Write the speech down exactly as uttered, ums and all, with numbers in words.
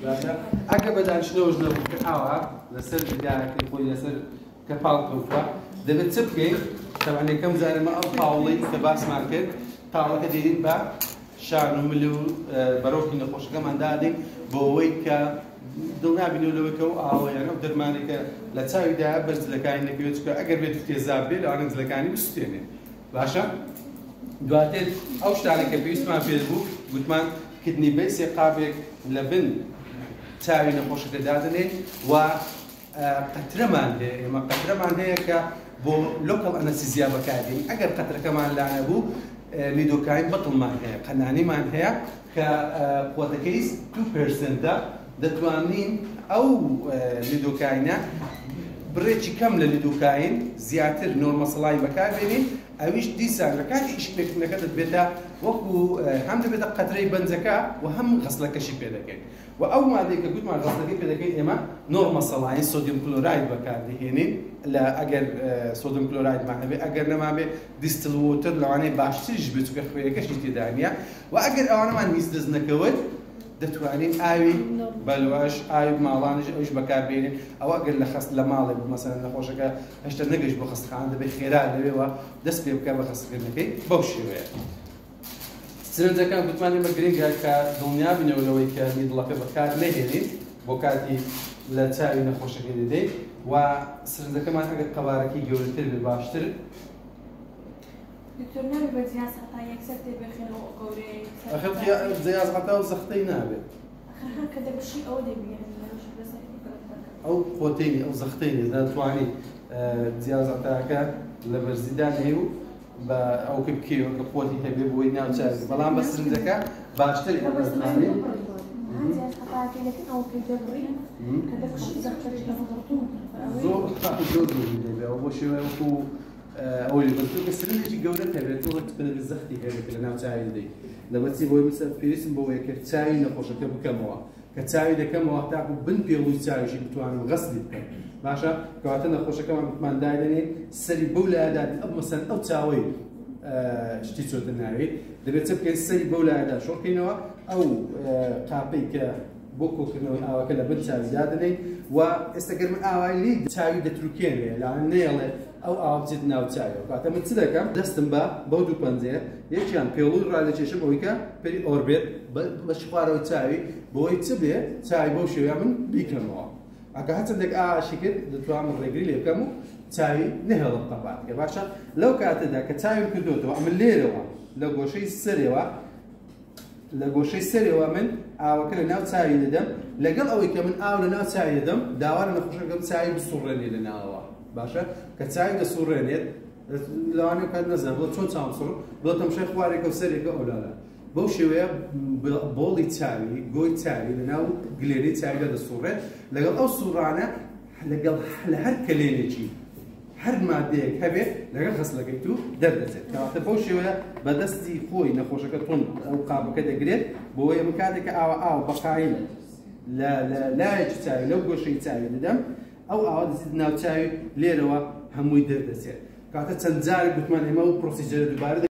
باشە ئەگە بەدانشتنەوەش نەبوو ئاوا لەسەر بداەکەی خۆی لەسەر کە پاڵ کەوتووە دەبێت چ بکەین تەوان یەکەم زارەمە ئەو پاوڵی کە باسمان کرد تاوڵەکە دێرین بە شان و مل و بەرۆکی نەخۆشەکەمان دادین بۆ ئەوەی کە دڵنابینەوە لەوەی کە ئەو ئاوەیان ئەو دەرمانێکە لە چاویدا بەر جلەکانی نەکەوێت چکە ئەگەر بێت تێزاب بێت لەوانە جلەکانی بسووتێنێ باشە دواتر ئەو شتانێک کە پێویستمان پێ بوو گوتمان کدنی بێ سێ قاپێک لە بن چاوی نەخۆشەکە دادنێ و قەترەمان هەیە ئێمە قەترەمان هەیە کە بۆ لۆکەڵ ئەنەستیزیا بەکاردێن ئەگەر قەترەکەمان لا نەبوو لیدۆکاین بەتڵمان هەیە قەنانیمان هەیە کە قوتەکەی دوو پێرسەنتە دەتوانین ئەو لیدۆکاینە بڕێکی کەم لە لیدۆکاین زیاتر نۆرمەسەڵای بەکاربێنین ئەویش دیسان لە کاتی ئیشکێکەکە دەبێتە وەکو هەم دەبێتە قەترەی بەنجەکە و هەم غەسڵەکەشی پێ دەکەین و ئەو مادەی کە گوتمان غەسڵەکەی پێ دەکەین ئێمە نۆرمەسەڵاین سۆدیۆم کلۆراید بەکاردەهێنین لە ئەگەر سۆدیۆم کلۆرایدمان هەبێت ئەگەر نەمابێ دیستڵ وۆتر لەوانەیە باشتریش بێت چونکە خوێیەکەشی تێدا نییە و ئەگەر ئەوانەمان هیچ دەست نەکەوت دەتوانین ئاوی بەلواش ئاوی ماڵانش ئەوش بەکاربێنین ئەو ئەگەر لە خەست لە ماڵێک مەسەلەن نەخۆشەکە هێشتا نەگەشت بۆ خەستخانە دەبێت خێرا لەوێەوە دەست پێ بکە بە خەستکردنەکەی بەو شێوەیە. سرنجەکان گوتمان ئێمە گرنگە کە دڵنیابینەوە لەوەی کە میدڵەکە بەکار نەهێنین بۆ کاتی لە چاوی نەخۆشەکە دەدەین و سرنجەکەمان ئەگەر قەبارەکەی گەورەتر بێت باشتر دکتۆر نابێت بە جیاز هەتا یەکسەر تێبێخێنەوە گەورەی ئەخر جیاز هەتا و زەختەی نابێت هەر کە دەبشی ئەوە دەبێنن ئەو خۆتەینی ئەو زەختەینی دەتوانین جیاز هەتاکە لە بەرزیدا نێ و بە ئەو کە بکەوە کە خۆتی هەبێ بۆی ناوچاز بەڵام بە سرنجەکە باشتر دەتوانین زۆر زۆر دەبێت بۆ شێوەیە وەکو ئەوەی بەرتوکە سرنجێکی گەورە هەبێت تۆڵێک بنەبێت زەختی هەبێت لە ناو چاوی دەی لەبەرچی بۆی مثل پێویستم بۆەوەیە کە چاوی نەخۆشەکە بکەمەوە کە چاوی دەکەمەوە تاکو بن پێڵووی چاویشی بتوانم غەسلی بکەم باشە کەواتە نەخۆشەکەمان بتمان دادەنێ سەری بەو لایەدادن ئەو مەسەن ئەو چاوەی شتی چۆتە ناوێت دەبێت چ بکەین سەری بەو لایەدا شۆڕکەینەوە ئەو قاپەی کە بۆ کۆکردنەوەی ئاوەکە لە بن چاوی دادنێ و ئێستا گەرمە ئاوای لی چاوی دەتروکێنێ لاوان نێڵێ ئەو ئاو بچێت ناو چاویەوە کاتە من چ دەکەم دەستم بە بەو دوو پەنجەیە یەکیان پێڵووی ڕادەکێشم ئەوەی کە پێری ئۆربێت بەشی خوارەوە چاوی بۆی چ بێ چاوی بەو شێوەیە من بیکەمەوە ئەگە هەچەندێک ئاشی کرد دەتوانم ڕێگری لێ بکەم و چاوی نەهێڵم قەباتکە باشە لەو کاتەدا کە چاویم کردوتەوە ئەمە لێرەوە لە گۆشەی سەرێەوە لە گۆشەی سەرێەوە من ئاوەکە لە ناو چاوی دەدەم لەگەڵ ئەوەی کە من ئاو لە ناو چاوی دەدەم داوا لە نەخۆشەکەم چاوی بسوڕێنێ لە ناوەوە باشە کە چاوی دەسوڕێنێت لەوانەیە کات نەزانم بڵێ چۆن چاوم سوڕ بڵێ تەمشای خوارێکە و سەرێکە ئەولادە بەو شێوەیە بۆڵی چاوی گۆی چاوی لە ناو گلێنەی چاویدا دەسوڕێت لەگەڵ ئەو سوڕانە لەگەڵ لە هەر کلێنێکی هەر مادەیەک هەبێت لەگەڵ خەسلەکەی تو دەردەچێت کەواتە بەو شێوەیە بەدەستی خۆی نەخۆشەکە تۆن ئەو قاپەکە دەگرێت بۆی ئەمە کاتێککە ئاوە ئاو بەقایم لە لایەکی چاوی لەو گۆشەی چاوی دەدەم ئەو ئاوا دەچێت ناو چاوی لێرەوە هەمووی دەردەچێت کاتە چەند جارێک گوتمان ئێمە و پرۆسیجەرە دووبارە